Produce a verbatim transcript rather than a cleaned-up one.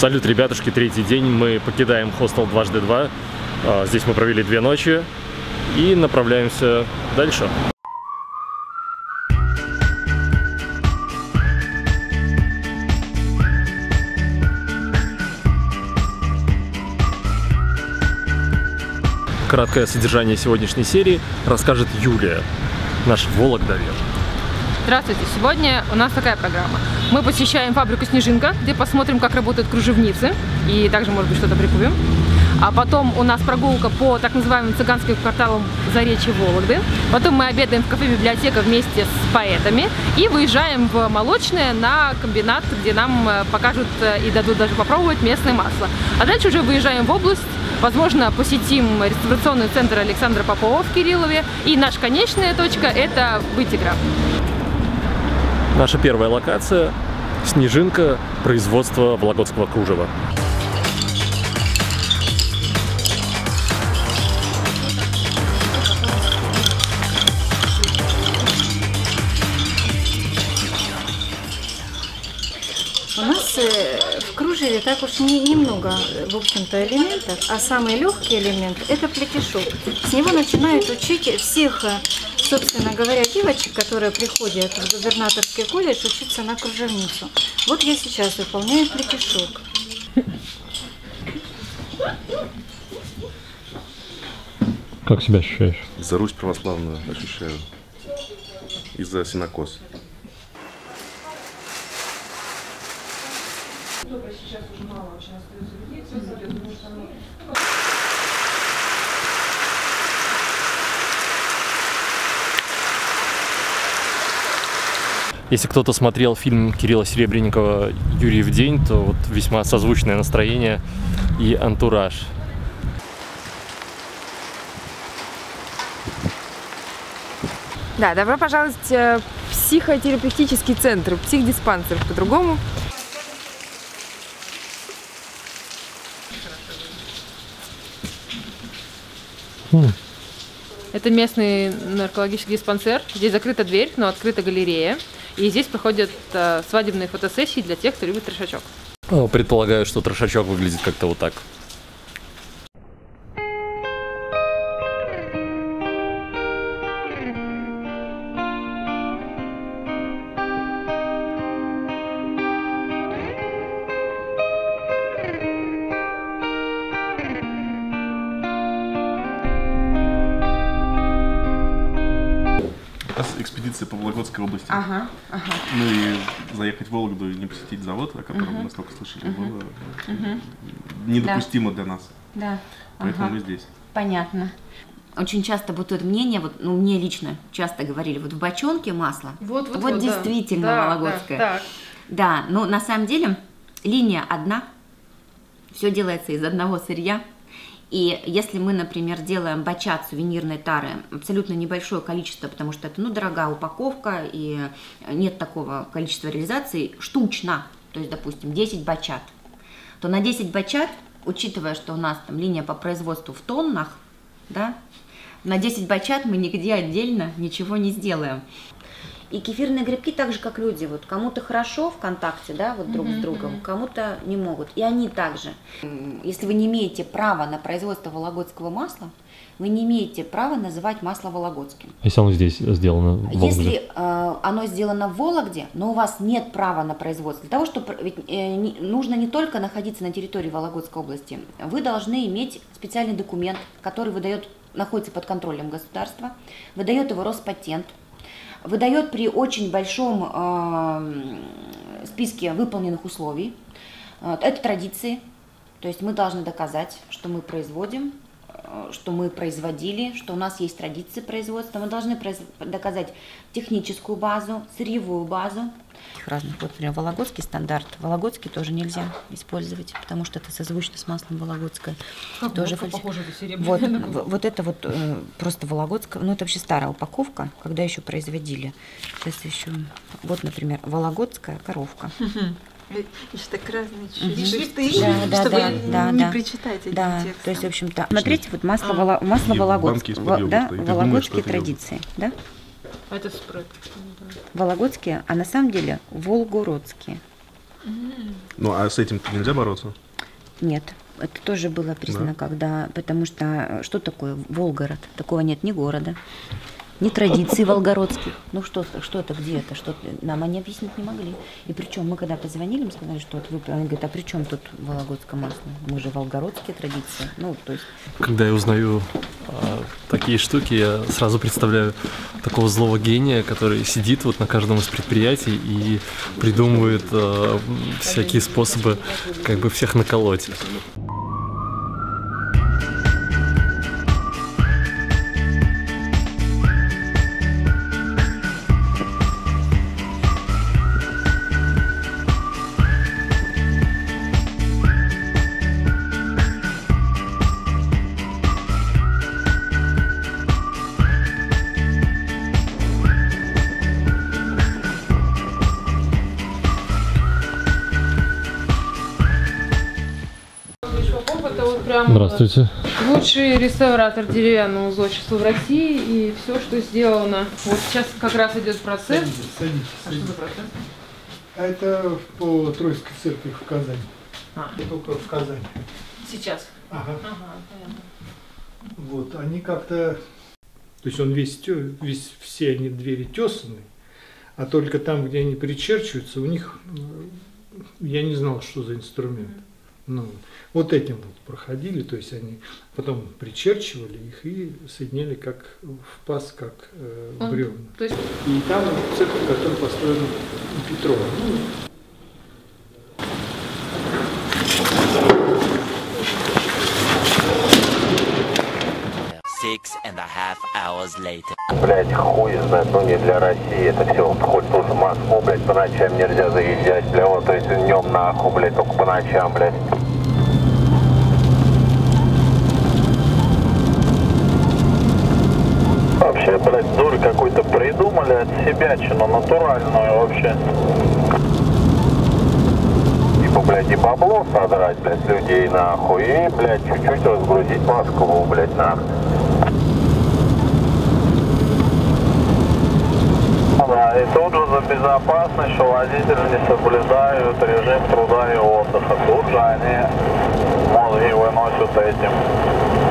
Салют, ребятушки, третий день. Мы покидаем хостел дважды два. Здесь мы провели две ночи и направляемся дальше. Краткое содержание сегодняшней серии расскажет Юлия, наш вологдовед. Здравствуйте! Сегодня у нас такая программа. Мы посещаем фабрику «Снежинка», где посмотрим, как работают кружевницы, и также, может быть, что-то прикупим. А потом у нас прогулка по так называемым цыганским кварталам Заречья Вологды. Потом мы обедаем в кафе-библиотека вместе с поэтами и выезжаем в Молочное на комбинат, где нам покажут и дадут даже попробовать местное масло. А дальше уже выезжаем в область. Возможно, посетим реставрационный центр Александра Попова в Кириллове. И наша конечная точка – это Вытегра. Наша первая локация – Снежинка, производство вологодского кружева. У нас в кружеве так уж не, немного, в общем-то, элементов, а самый легкий элемент – это плетешок. С него начинают учить всех, собственно говоря, девочек, которые приходят в губернаторский колледж учиться на кружевницу. Вот я сейчас выполняю плетешок. Как себя ощущаешь? За Русь православную ощущаю. И за сенокос. Сейчас уже мало очень остается людей, все зайдет, потому что оно... Если кто-то смотрел фильм Кирилла Серебренникова «Юрьев день», то вот весьма созвучное настроение и антураж. Да, добро пожаловать в психотерапевтический центр, психдиспансер по-другому. Это местный наркологический диспансер. Здесь закрыта дверь, но открыта галерея. И здесь проходят э, свадебные фотосессии для тех, кто любит трешачок. Предполагаю, что трешачок выглядит как-то вот так. Экспедиция по Вологодской области. Ага, ага. Ну и заехать в Вологду и не посетить завод, о котором uh-huh. мы столько слышали, uh-huh. было uh-huh. недопустимо да. для нас. Да. Поэтому ага. мы здесь. Понятно. Очень часто бытует мнение, вот, ну мне лично часто говорили, вот в бочонке масло, вот, вот, вот вот действительно да. вологодское. Да, да. да, но на самом деле линия одна, все делается из одного сырья. И если мы, например, делаем бачат сувенирной тары, абсолютно небольшое количество, потому что это ну, дорогая упаковка и нет такого количества реализации, штучно, то есть, допустим, десять бачат, то на десять бачат, учитывая, что у нас там линия по производству в тоннах, да, на десять бачат мы нигде отдельно ничего не сделаем. И кефирные грибки так же, как люди. Вот кому-то хорошо в контакте, да, вот друг mm-hmm. с другом, кому-то не могут. И они также. Если вы не имеете права на производство вологодского масла, вы не имеете права называть масло вологодским. Если оно здесь сделано в Вологде? Если э, оно сделано в Вологде, но у вас нет права на производство, для того, чтобы ведь, э, не, нужно не только находиться на территории Вологодской области, вы должны иметь специальный документ, который выдает, находится под контролем государства, выдает его Роспатент, выдает при очень большом э, списке выполненных условий. Это традиции, то есть мы должны доказать, что мы производим, что мы производили, что у нас есть традиции производства. Мы должны доказать техническую базу, сырьевую базу. Разных. Вот, например, вологодский стандарт. Вологодский тоже нельзя использовать, потому что это созвучно с маслом вологодское. Как тоже фальш... похоже, это вот, вот это вот э, просто вологодское. Ну, это вообще старая упаковка, когда еще производили. Сейчас еще, вот, например, вологодская коровка. Еще так разные шрифты, да, да, чтобы да, да, не да. причитать этим да, текстом. То есть, в общем-то, смотрите, вот масло, воло, масло вологодское, да, вологодские традиции, да? Это спред. Вологодские, а на самом деле волгородские. Ну, а с этим нельзя бороться? Нет, это тоже было признано, да? Когда, потому что что такое Волгород? Такого нет ни города, ни традиций волгородских. Ну что, что это, где это, что нам они объяснить не могли. И причем мы когда позвонили, мы сказали, что вот вы, они говорят, а при чем тут вологодское масло? Мы же волгородские традиции. Ну, то есть... Когда я узнаю а, такие штуки, я сразу представляю такого злого гения, который сидит вот на каждом из предприятий и придумывает а, всякие способы как бы всех наколоть. Здравствуйте. Лучший реставратор деревянного узорчества в России и все, что сделано. Вот сейчас как раз идет процесс. Садитесь, садитесь, А садитесь. что за процесс? А это по Троицкой церкви в Казани. А. Только в Казани. Сейчас. Ага. Ага, понятно. Вот, они как-то... То есть он весь, тё- весь, все они двери тесаны, а только там, где они причерчиваются, у них... Я не знал, что за инструмент. Ну, вот этим вот проходили, то есть они потом причерчивали их и соединяли как в паз, как э, Он, бревна. то есть... И там церковь, которая построена Петрова. Ну, Six and a half hours later. Блять, хуй знает, ну не для России, это все входит в Москву, блять, по ночам нельзя заезжать, бля, вот, то есть днем нахуй, блять, только по ночам, блять. Вообще, блять, дурь какой-то придумали от себячину, натуральную вообще. Типа, блять, и бабло содрать, блять, людей нахуй, и, блять, чуть-чуть разгрузить Москву, блять, нахуй. Да, и тут же за безопасность, что водители не соблюдают режим труда и отдыха. Тут же они мозги выносят этим.